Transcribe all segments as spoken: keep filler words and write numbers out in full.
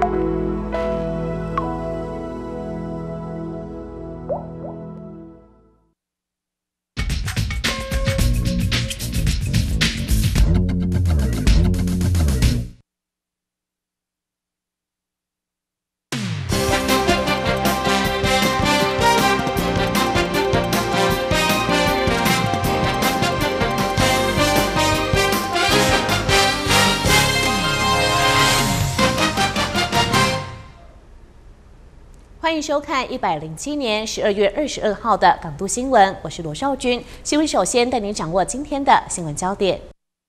欢迎收看一百零七年十二月二十二号的港都新闻，我是罗少君。新闻首先带您掌握今天的新闻焦点。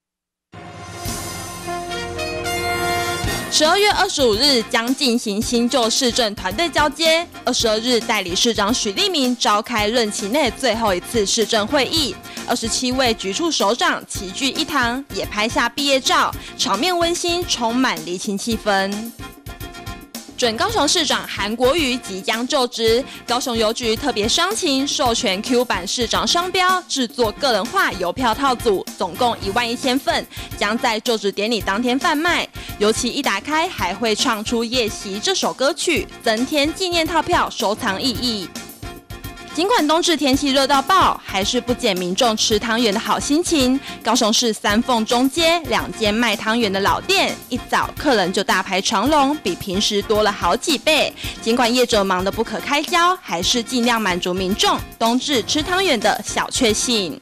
十二月二十五日将进行新旧市政团队交接。二十二日，代理市长许立明召开任期内最后一次市政会议，二十七位局处首长齐聚一堂，也拍下毕业照，场面温馨，充满离情气氛。准高雄市长韩国瑜即将就职，高雄邮局特别商情授权 Q 版市长商标制作个人化邮票套组，总共一万一千份，将在就职典礼当天贩卖。尤其一打开还会唱出《夜袭》这首歌曲，增添纪念套票收藏意义。尽管冬至天气热到爆，还是不减民众吃汤圆的好心情。高雄市三凤中街两间卖汤圆的老店，一早客人就大排长龙，比平时多了好几倍。尽管业者忙得不可开交，还是尽量满足民众冬至吃汤圆的小确幸。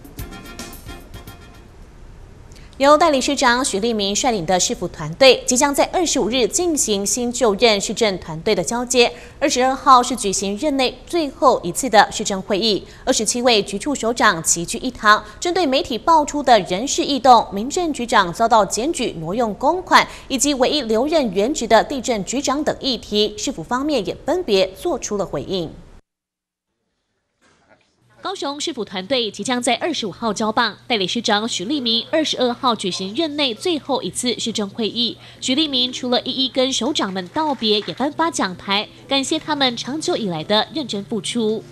由代理市长许立明率领的市府团队，即将在二十五日进行新就任市政团队的交接。二十二号是举行任内最后一次的市政会议，二十七位局处首长齐聚一堂，针对媒体爆出的人事异动、民政局长遭到检举挪用公款，以及唯一留任原职的地政局长等议题，市府方面也分别做出了回应。高雄市府团队即将在二十五号交棒，代理市长许立明二十二号举行任内最后一次市政会议。许立明除了一一跟首长们道别，也颁发奖牌，感谢他们长久以来的认真付出。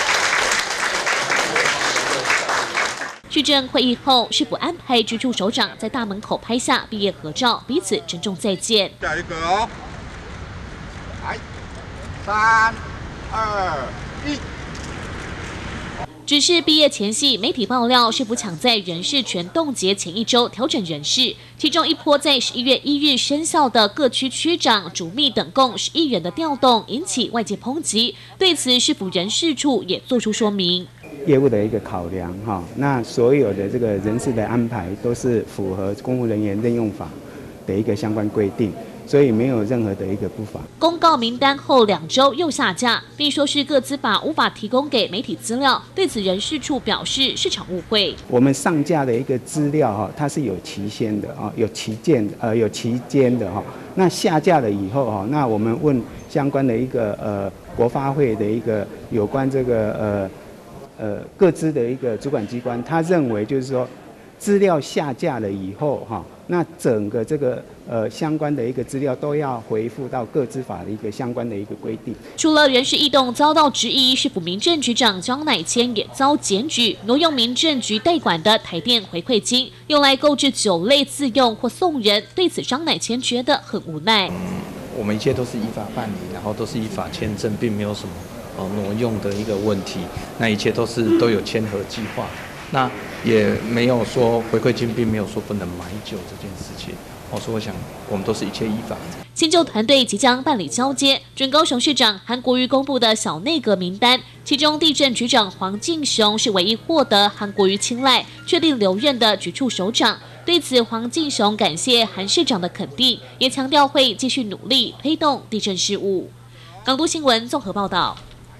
市政会议后，市府安排局处首长在大门口拍下毕业合照，彼此珍重再见。 下一个哦，来，三、二、一。 只是毕业前夕，媒体爆料市府抢在人事权冻结前一周调整人事，其中一波在十一月一日生效的各区区长、主秘等共十一人的调动，引起外界抨击。对此，市府人事处也做出说明。 业务的一个考量哈，那所有的这个人事的安排都是符合公务人员任用法的一个相关规定。所以没有任何的一个不法。 公告名单后两周又下架，并说是个资法无法提供给媒体资料。对此，人事处表示是场误会。 我们上架的一个资料哈，它是有期限的啊，有期间呃有期间的哈。那下架了以后哈，那我们问相关的一个呃国发会的一个有关这个呃呃各资的一个主管机关，他认为就是说资料下架了以后哈。那整个这个呃相关的一个资料都要回复到个资法的一个相关的一个规定。 除了人事异动遭到质疑，市府民政局长张乃谦也遭检举，挪用民政局代管的台电回馈金，用来购置酒类自用或送人。对此，张乃谦觉得很无奈。 嗯，我们一切都是依法办理，然后都是依法签证，并没有什么呃挪用的一个问题。那一切都是都有签合计划。那也没有说回馈金，并没有说不能买酒这件事情。哦，所以我想，我们都是一切依法。 新旧团队即将办理交接，准高雄市长韩国瑜公布的小内阁名单，其中地政局长黄敬雄是唯一获得韩国瑜青睐、确定留任的局处首长。对此，黄敬雄感谢韩市长的肯定，也强调会继续努力推动地政事务。港都新闻综合报道。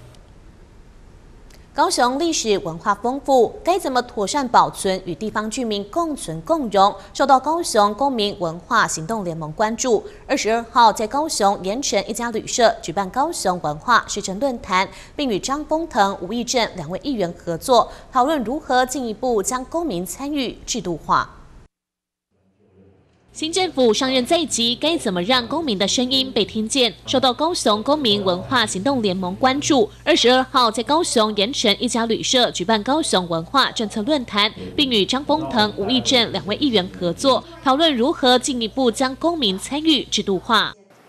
高雄历史文化丰富，该怎么妥善保存与地方居民共存共荣，受到高雄公民文化行动联盟关注。二十二号在高雄盐城一家旅社举办高雄文化市政论坛，并与张丰腾、吴益政两位议员合作，讨论如何进一步将公民参与制度化。新政府上任在即，该怎么让公民的声音被听见？受到高雄公民文化行动联盟关注。二十二号在高雄盐城一家旅社举办高雄文化政策论坛，并与张丰腾、吴益政两位议员合作，讨论如何进一步将公民参与制度化。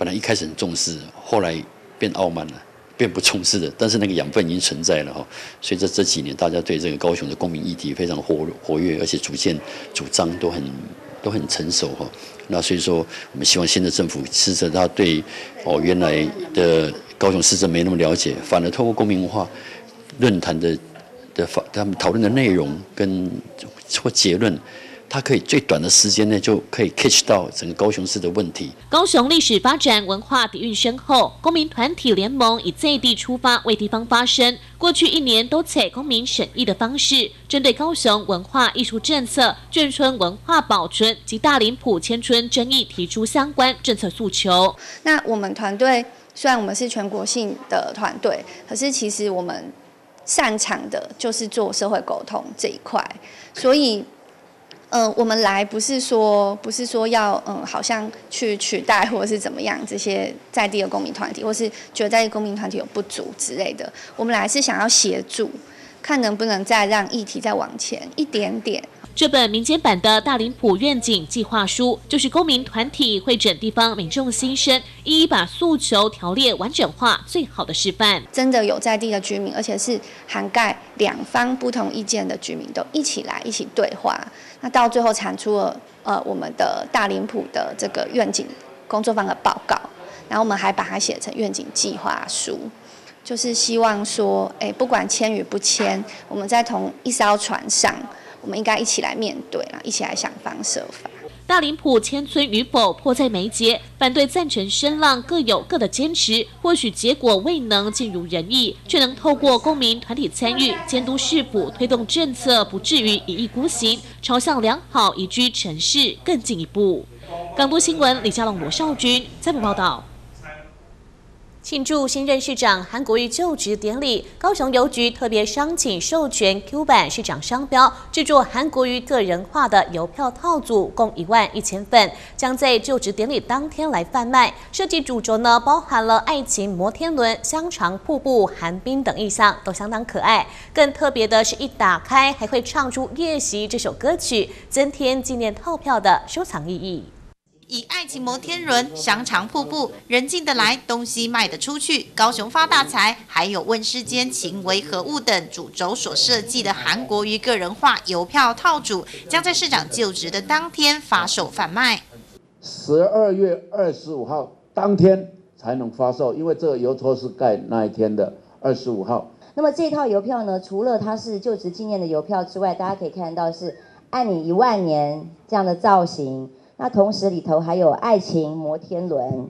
本来一开始很重视，后来变傲慢了，变不重视了。但是那个养分已经存在了哈。随着这几年大家对这个高雄的公民议题非常活活跃，而且主见主张都很都很成熟哈。那所以说，我们希望新的政府试着他对哦原来的高雄市政没那么了解，反而透过公民文化论坛的的他们讨论的内容跟或结论。它可以最短的时间内就可以 catch 到整个高雄市的问题。 高雄历史发展文化底蕴深厚，公民团体联盟以在地出发为地方发声。过去一年都采公民审议的方式，针对高雄文化艺术政策、眷村文化保存及大林埔迁村争议提出相关政策诉求。 那我们团队虽然我们是全国性的团队，可是其实我们擅长的就是做社会沟通这一块，所以。嗯、呃，我们来不是说不是说要嗯，好像去取代或者是怎么样这些在地的公民团体，或是觉得在地公民团体有不足之类的。我们来是想要协助，看能不能再让议题再往前一点点。 这本民间版的大林埔愿景计划书，就是公民团体会诊地方民众心声，一一把诉求条列完整化最好的示范。 真的有在地的居民，而且是涵盖两方不同意见的居民都一起来一起对话，那到最后产出了呃我们的大林埔的这个愿景工作坊的报告，然后我们还把它写成愿景计划书。就是希望说，哎，不管签与不签，我们在同一艘船上，我们应该一起来面对啦，一起来想方设法。 大林埔迁村与否迫在眉睫，反对赞成声浪各有各的坚持，或许结果未能尽如人意，却能透过公民团体参与监督市府推动政策，不至于一意孤行，朝向良好宜居城市更进一步。港都新闻李佳龙、罗少军采访报道。庆祝新任市长韩国瑜就职典礼，高雄邮局特别商请授权 Q 版市长商标，制作韩国瑜个人化的邮票套组，共一万一千份，将在就职典礼当天来贩卖。设计主轴呢，包含了爱情摩天轮、香肠瀑布、寒冰等意象，都相当可爱。更特别的是，一打开还会唱出《夜袭》这首歌曲，增添纪念套票的收藏意义。 以爱情摩天轮、香肠瀑布、人进得来、东西卖得出去、高雄发大财，还有问世间情为何物等主轴所设计的韩国瑜个人化邮票套组，将在市长就职的当天发售贩卖。 十二月二十五号当天才能发售，因为这个邮戳是盖那一天的二十五号。 那么这套邮票呢，除了它是就职纪念的邮票之外，大家可以看到是爱你一万年这样的造型。那同时里头还有爱情摩天轮，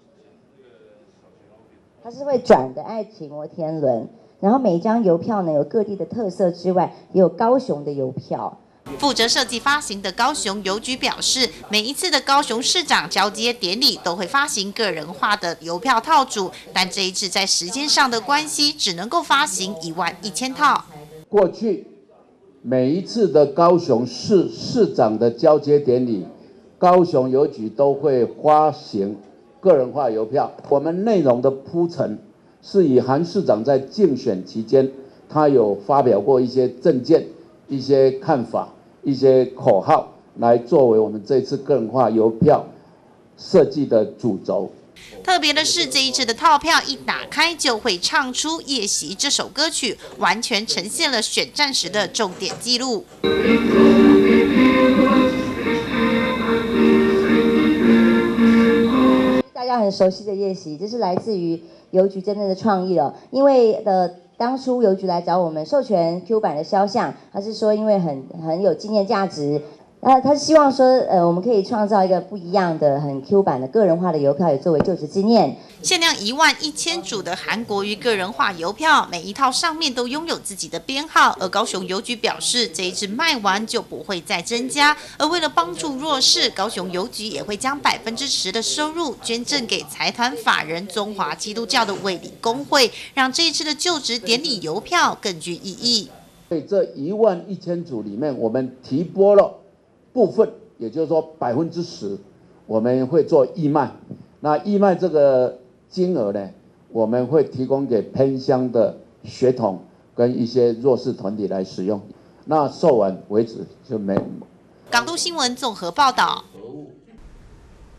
它是会转的爱情摩天轮。然后每一张邮票呢有各地的特色之外，也有高雄的邮票。 负责设计发行的高雄邮局表示，每一次的高雄市长交接典礼都会发行个人化的邮票套组，但这一次在时间上的关系，只能够发行一万一千套。 过去每一次的高雄市市长的交接典礼，高雄邮局都会发行个人化邮票。我们内容的铺陈是以韩市长在竞选期间，他有发表过一些政见、一些看法、一些口号，来作为我们这次个人化邮票设计的主轴。 特别的是，这一次的套票一打开就会唱出《夜袭》这首歌曲，完全呈现了选战时的重点记录。 大家很熟悉的夜袭，这是来自于邮局真正的创意了。因为的当初邮局来找我们授权 Q 版的肖像，他是说因为很很有纪念价值。那他希望说，呃，我们可以创造一个不一样的、很 Q 版的个人化的邮票，也作为就职纪念。 限量一万一千组的韩国瑜个人化邮票，每一套上面都拥有自己的编号。而高雄邮局表示，这一次卖完就不会再增加。而为了帮助弱势，高雄邮局也会将百分之十的收入捐赠给财团法人中华基督教的卫理公会，让这一次的就职典礼邮票更具意义。 所以这一万一千组里面，我们提拨了部分，也就是说百分之十，我们会做义卖。那义卖这个金额呢，我们会提供给偏乡的学童跟一些弱势团体来使用。那售完为止就没。 港都新闻综合报道。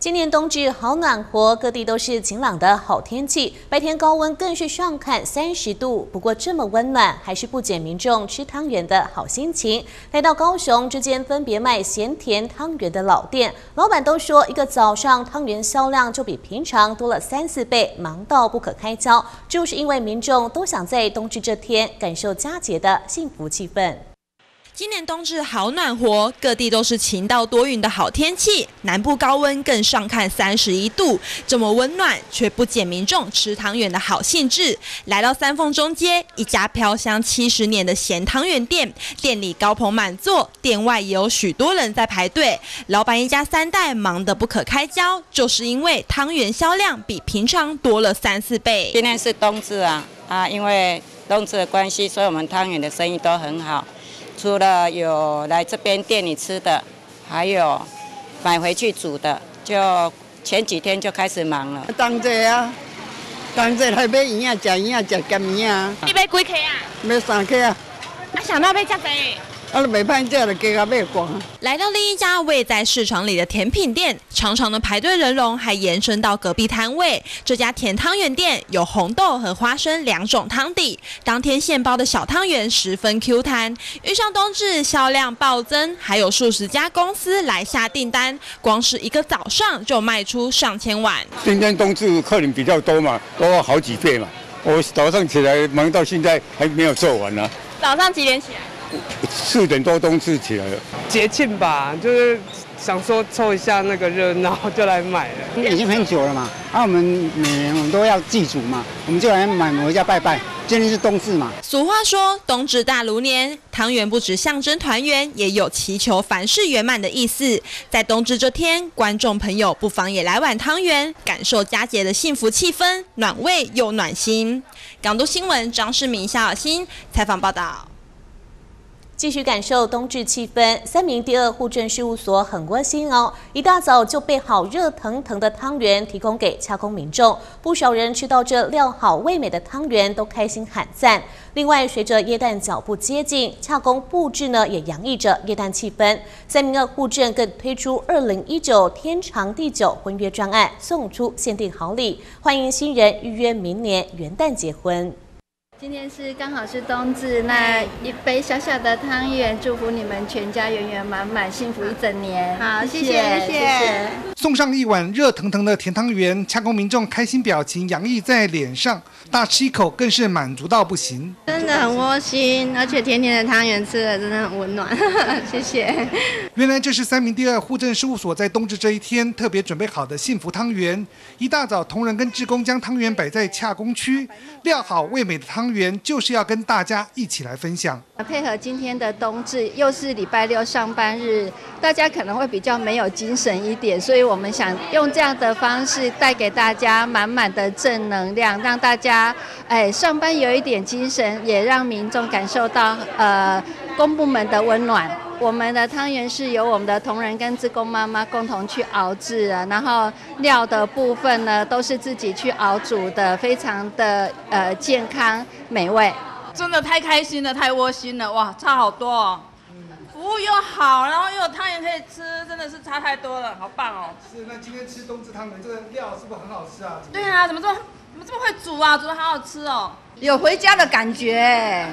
今年冬至好暖和，各地都是晴朗的好天气，白天高温更是上看三十度。不过这么温暖，还是不减民众吃汤圆的好心情。来到高雄之间分别卖咸甜汤圆的老店，老板都说一个早上汤圆销量就比平常多了三四倍，忙到不可开交。就是因为民众都想在冬至这天感受佳节的幸福气氛。 今年冬至好暖和，各地都是晴到多云的好天气，南部高温更上看三十一度，这么温暖却不减民众吃汤圆的好兴致。来到三凤中街，一家飘香七十年的咸汤圆店，店里高朋满座，店外也有许多人在排队。老板一家三代忙得不可开交，就是因为汤圆销量比平常多了三四倍。 今天是冬至啊，啊，因为冬至的关系，所以我们汤圆的生意都很好。除了有来这边店里吃的，还有买回去煮的，就前几天就开始忙了。 当这啊，当这来买圆啊，吃圆啊，吃咸圆啊。 你买几克啊？ 买三克啊。 啊，想到买这多？ 啊，都没盼这了，给他买光。 来到另一家位在市场里的甜品店，长长的排队人龙还延伸到隔壁摊位。这家甜汤圆店有红豆和花生两种汤底，当天现包的小汤圆十分 Q 弹。遇上冬至销量暴增，还有数十家公司来下订单，光是一个早上就卖出上千碗。 今天冬至客人比较多嘛，多好几倍嘛。我早上起来忙到现在还没有做完呢。 早上几点起来？ 四点多冬至起来了， 节庆吧，就是想说凑一下那个热闹，就来买了。 已经很久了嘛，啊，我们每年我们都要祭祖嘛，我们就来买回家拜拜。今天是冬至嘛。 俗话说冬至大如年，汤圆不只象征团圆，也有祈求凡事圆满的意思。在冬至这天，观众朋友不妨也来碗汤圆，感受佳节的幸福气氛，暖胃又暖心。港都新闻张世明、夏小新采访报道。 继续感受冬至气氛，三民第二户政事务所很窝心哦，一大早就备好热腾腾的汤圆提供给洽公民众，不少人吃到这料好味美的汤圆都开心喊赞。另外，随着耶诞脚步接近，洽公布置呢也洋溢着耶诞气氛。三民二户政更推出二零一九天长地久婚约专案，送出限定好礼，欢迎新人预约明年元旦结婚。 今天是刚好是冬至，那一杯小小的汤圆，祝福你们全家圆圆满满，幸福一整年。 好，谢谢谢谢。 送上一碗热腾腾的甜汤圆，洽公民众开心表情洋溢在脸上，大吃一口更是满足到不行。 真的很窝心，而且甜甜的汤圆吃了真的很温暖，谢谢。 原来这是三民第二户政事务所在冬至这一天特别准备好的幸福汤圆。一大早，同仁跟志工将汤圆摆在洽公区，料好味美的汤圆就是要跟大家一起来分享。 配合今天的冬至，又是礼拜六上班日，大家可能会比较没有精神一点，所以我们想用这样的方式带给大家满满的正能量，让大家哎上班有一点精神，也让民众感受到呃公部门的温暖。我们的汤圆是由我们的同仁跟志工妈妈共同去熬制啊，然后料的部分呢都是自己去熬煮的，非常的呃健康美味。 真的太开心了，太窝心了，哇，差好多哦！服务又好，然后又有汤圆可以吃，真的是差太多了，好棒哦！ 是，那今天吃冬至汤圆，这个料是不是很好吃啊？ 对啊，怎么这么怎么这么会煮啊？煮得好好吃哦， 有回家的感觉。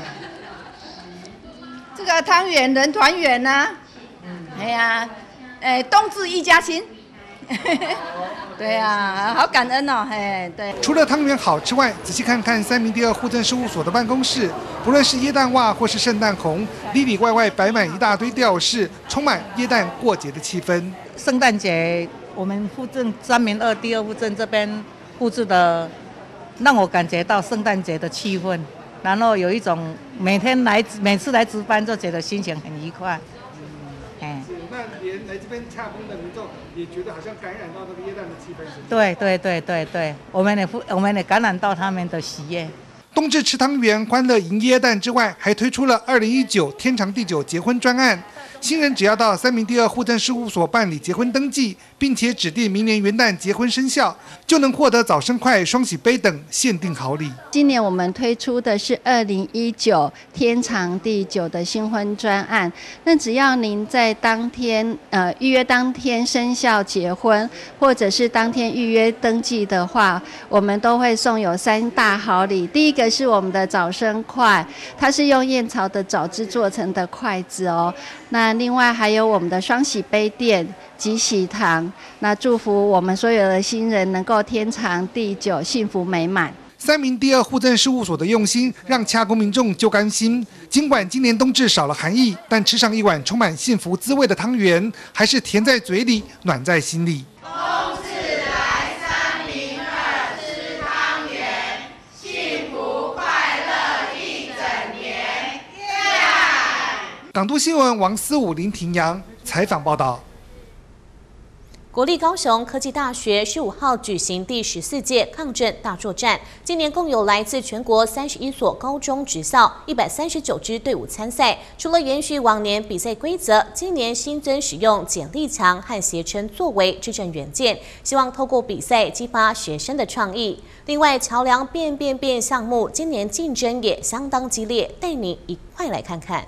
这个汤圆人团圆呐，嗯，哎呀，哎，冬至一家亲。对啊，好感恩哦，嘿，对。 除了汤圆好吃外，仔细看看三民第二户政事务所的办公室，不论是耶诞袜或是圣诞红，里里外外摆满一大堆吊饰，充满耶诞过节的气氛。 圣诞节，我们户政三民二第二户政这边布置的，让我感觉到圣诞节的气氛，然后有一种每天来每次来值班就觉得心情很愉快。 嗯，是，那连来这边洽公的民众也觉得好像感染到这个耶诞的气氛。 对对对对对，我们也我们也感染到他们的喜悦。 冬至吃汤圆，欢乐迎耶诞之外，还推出了二零一九天长地久结婚专案， 新人只要到三民第二户政事务所办理结婚登记，并且指定明年元旦结婚生效，就能获得早生快、双喜杯等限定好礼。 今年我们推出的是二零一九天长地久的新婚专案，那只要您在当天呃预约当天生效结婚，或者是当天预约登记的话，我们都会送有三大好礼。第一个是我们的早生筷，它是用燕巢的枣制作成的筷子哦。那另外还有我们的双喜杯垫及喜糖，那祝福我们所有的新人能够天长地久、幸福美满。 三民第二户政事务所的用心，让洽公民众就甘心。尽管今年冬至少了寒意，但吃上一碗充满幸福滋味的汤圆，还是甜在嘴里，暖在心里。 冬至来三零二吃汤圆，幸福快乐一整年。 港都新闻王思武、林庭阳采访报道。 国立高雄科技大学十五号举行第十四届抗震大作战，今年共有来自全国三十一所高中职校一百三十九支队伍参赛。除了延续往年比赛规则，今年新增使用剪力墙和斜撑作为制震元件，希望透过比赛激发学生的创意。另外，桥梁变变变项目今年竞争也相当激烈，带您一块来看看。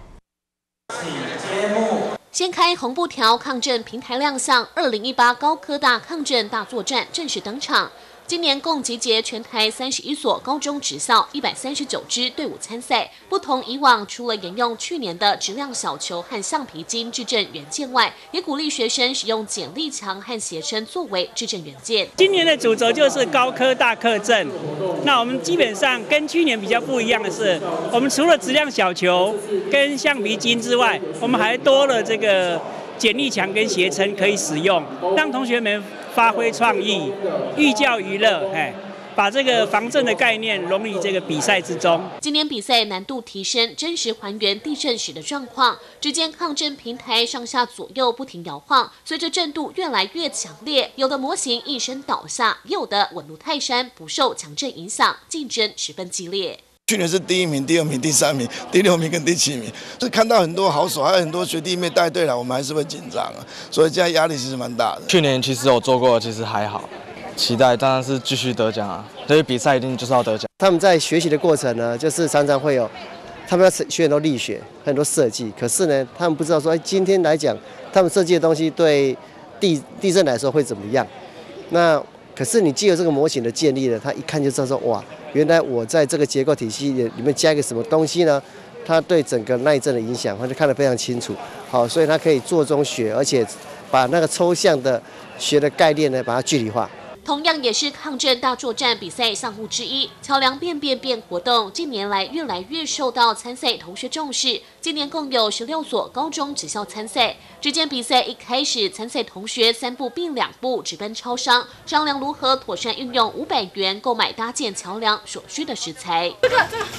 掀开红布条抗震平台亮相，二零一八高科大抗震大作战正式登场。今年共集结全台三十一所高中职校一百三十九支队伍参赛。不同以往，除了沿用去年的质量小球和橡皮筋制震元件外，也鼓励学生使用剪力墙和斜撑作为制震元件。 今年的主轴就是高科大抗震。那我们基本上跟去年比较不一样的是，我们除了质量小球跟橡皮筋之外，我们还多了这个剪力墙跟斜撑可以使用，让同学们发挥创意，寓教于乐，哎，把这个防震的概念融入这个比赛之中。 今年比赛难度提升，真实还原地震时的状况。只见抗震平台上下左右不停摇晃，随着震度越来越强烈，有的模型一声倒下，也有的稳如泰山，不受强震影响，竞争十分激烈。 去年是第一名、第二名、第三名、第六名跟第七名，就看到很多好手，还有很多学弟妹带队来，我们还是会紧张啊，所以现在压力其实蛮大的。 去年其实有做过，其实还好，期待当然是继续得奖啊，所以比赛一定就是要得奖。 他们在学习的过程呢，就是常常会有，他们要学很多力学、很多设计，可是呢，他们不知道说，今天来讲，他们设计的东西对地地震来说会怎么样？那可是你藉由这个模型的建立呢，他一看就知道说，哇，原来我在这个结构体系里面加一个什么东西呢？它对整个耐震的影响，他就看得非常清楚。好，所以他可以做中学，而且把那个抽象的学的概念呢，把它具体化。 同样也是抗震大作战比赛项目之一，桥梁变变变活动近年来越来越受到参赛同学重视。今年共有十六所高中职校参赛。只见比赛一开始，参赛同学三步并两步直奔超商，商量如何妥善运用五百元购买搭建桥梁所需的食材。这个这个。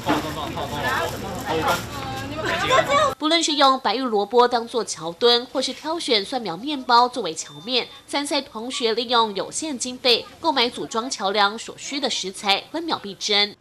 不论是用白玉萝卜当做桥墩，或是挑选蒜苗面包作为桥面，参赛同学利用有限经费购买组装桥梁所需的食材，分秒必争。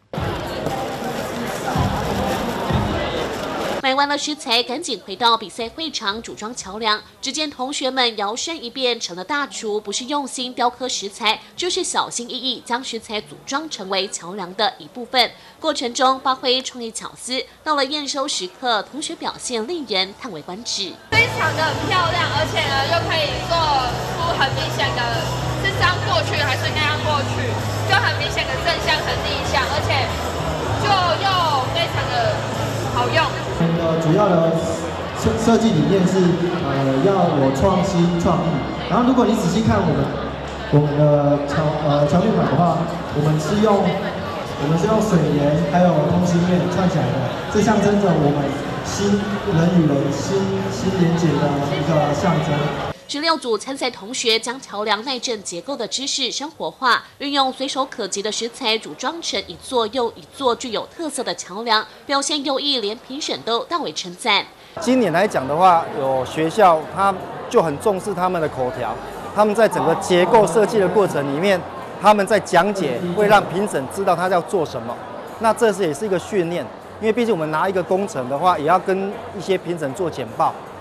买完了食材，赶紧回到比赛会场组装桥梁。只见同学们摇身一变成了大厨，不是用心雕刻食材，就是小心翼翼将食材组装成为桥梁的一部分。过程中发挥创意巧思，到了验收时刻，同学表现令人叹为观止。 非常的漂亮，而且呢又可以做出很明显的是这样过去还是那样过去，就很明显的正向和逆向，而且就又非常的好用。 呃，主要的设设计理念是呃要有创新创意。然后如果你仔细看我们我们的桥呃桥面板的话，我们是用我们是用水泥还有通心面串起来的，这象征着我们心人与人心心连结的一个象征。 十六组参赛同学将桥梁耐震结构的知识生活化，运用随手可及的食材组装成一座又一座具有特色的桥梁，表现优异，连评审都大为称赞。 今年来讲的话，有学校他就很重视他们的口条，他们在整个结构设计的过程里面，他们在讲解会让评审知道他要做什么。那这是也是一个训练，因为毕竟我们拿一个工程的话，也要跟一些评审做简报。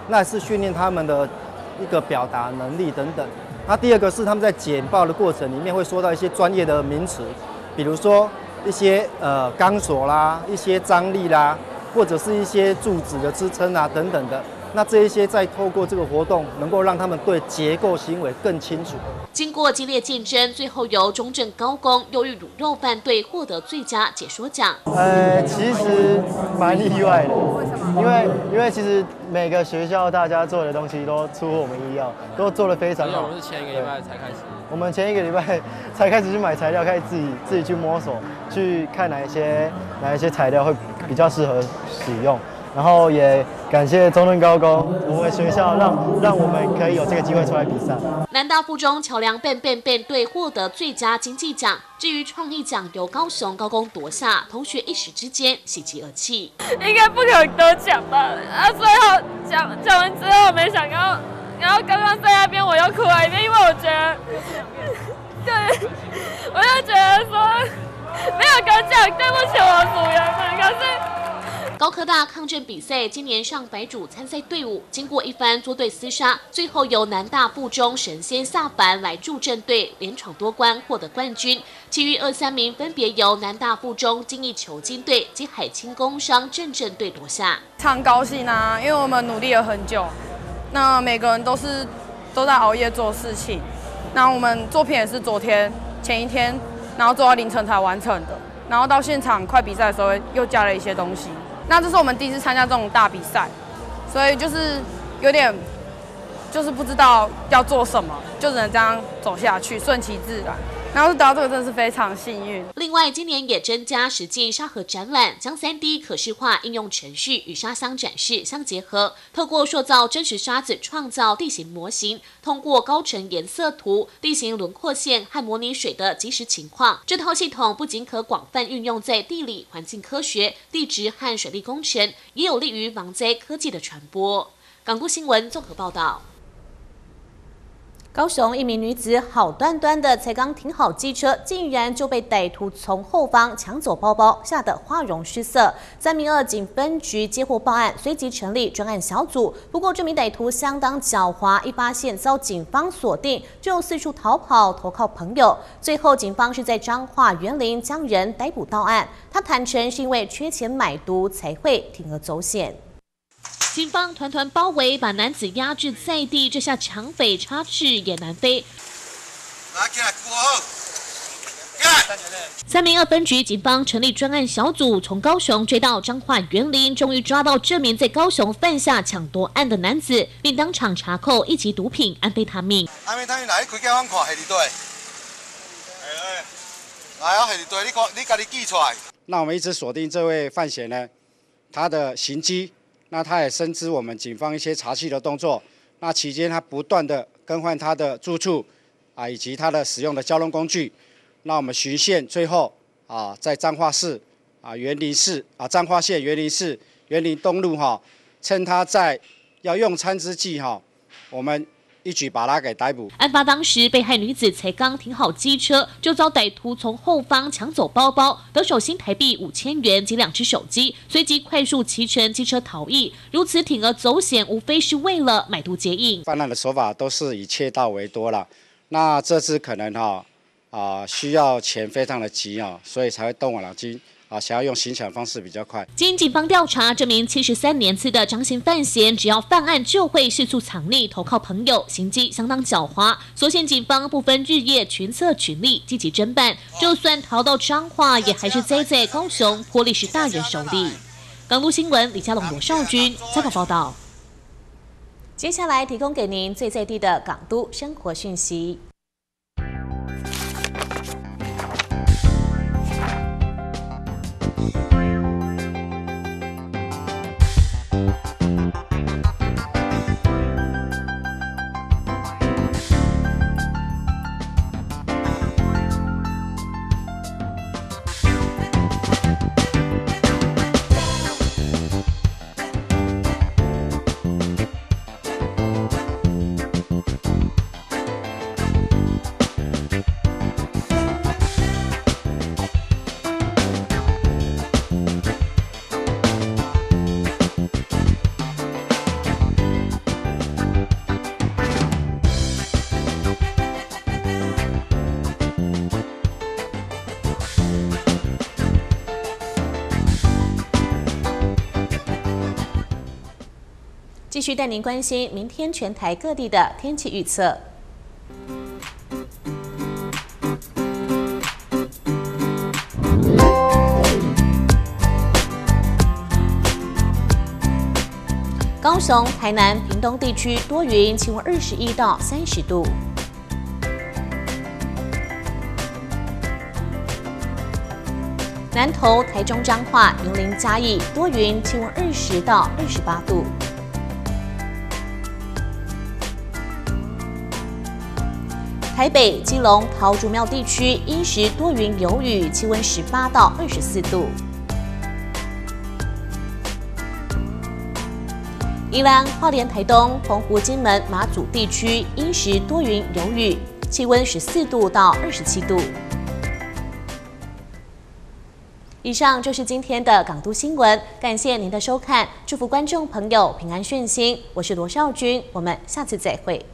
那是训练他们的一个表达能力等等。那第二个是他们在简报的过程里面会说到一些专业的名词，比如说一些呃钢索啦、一些张力啦，或者是一些柱子的支撑啊等等的。那这一些再透过这个活动，能够让他们对结构行为更清楚。 经过激烈竞争，最后由中正高工忧郁卤肉饭队获得最佳解说奖。 呃，其实蛮意外的，为什么？因为因为其实每个学校大家做的东西都出乎我们意料，都做得非常好。 我们是前一个礼拜才开始。 我们前一个礼拜才开始去买材料，开始自己自己去摸索，去看哪一些哪一些材料会比较适合使用。然后也感谢中正高工，我们学校让让我们可以有这个机会出来比赛。 南大附中桥梁变变变队获得最佳经济奖，至于创意奖由高雄高工夺下，同学一时之间喜极而泣。 应该不可能得奖吧？啊，最后讲讲完之后，没想到，然后刚刚在那边我又哭了一遍，因为我觉得，对，我就觉得说没有得奖，对不起我组员们，可是。 高科大抗震比赛今年上百组参赛队伍，经过一番作对厮杀，最后由南大附中神仙下凡来助阵队连闯多关获得冠军，其余二三名分别由南大附中精益求精队及海清工商镇镇队夺下。 常高兴啊，因为我们努力了很久，那每个人都是都在熬夜做事情，那我们作品也是昨天前一天，然后做到凌晨才完成的，然后到现场快比赛的时候又加了一些东西。那这是我们第一次参加这种大比赛，所以就是有点，就是不知道要做什么，就只能这样走下去，顺其自然。然后得到这个真的是非常幸运。 另外，今年也增加实际沙盒展览，将 三 D 可视化应用程序与沙箱展示相结合，透过塑造真实沙子创造地形模型，通过高程颜色图、地形轮廓线和模拟水的即时情况。这套系统不仅可广泛运用在地理、环境科学、地质和水利工程，也有利于防灾科技的传播。港都新闻综合报道。高雄一名女子好端端的才刚停好机车，竟然就被歹徒从后方抢走包包，吓得花容失色。三民二警分局接获报案，随即成立专案小组。不过这名歹徒相当狡猾，一发现遭警方锁定，就四处逃跑，投靠朋友。最后警方是在彰化园林将人逮捕到案。他坦承是因为缺钱买毒才会铤而走险。警方团团包围，把男子压制在地，这下抢匪插翅也难飞。三民二分局警方成立专案小组，从高雄追到彰化园林，终于抓到这名在高雄犯下抢夺案的男子，并当场查扣一级毒品安非他命。 安非他命来，开给我看，系伫对。来啊，系伫对，你看，你家己记出来。 那我们一直锁定这位犯嫌呢，他的行迹。那他也深知我们警方一些查缉的动作，那期间他不断的更换他的住处啊，以及他的使用的交通工具。那我们循线最后啊，在彰化市啊园林市啊彰化县园林市园林东路哈，趁他在要用餐之际哈，我们一举把他给逮捕。 案发当时，被害女子才刚停好机车，就遭歹徒从后方抢走包包，得手新台币五千元及两只手机，随即快速骑乘机车逃逸。如此铤而走险，无非是为了买毒结瘾。 犯案的手法都是以窃盗为多了，那这次可能哈啊需要钱非常的急啊，所以才会动我脑筋。啊，想要用行抢方式比较快。 经警方调查，这名七十三年次的张姓犯嫌，只要犯案就会四处藏匿，投靠朋友，行迹相当狡猾。所幸警方不分日夜，群策群力，积极侦办。就算逃到彰化，也还是栽在高雄波利士大人手里。港都新闻李佳龙、罗少军采访报道。接下来提供给您最在地的港都生活讯息。 继续带您关心明天全台各地的天气预测。高雄、台南、屏东地区多云，气温二十一到三十度。南投、台中、彰化、云林、嘉义多云，气温二十到二十八度。台北、基隆、桃竹苗地区阴时多云有雨，气温十八到二十四度。宜兰、花莲、台东、澎湖、金门、马祖地区阴时多云有雨，气温十四度到二十七度。以上就是今天的港都新闻，感谢您的收看，祝福观众朋友平安顺心。我是罗少君，我们下次再会。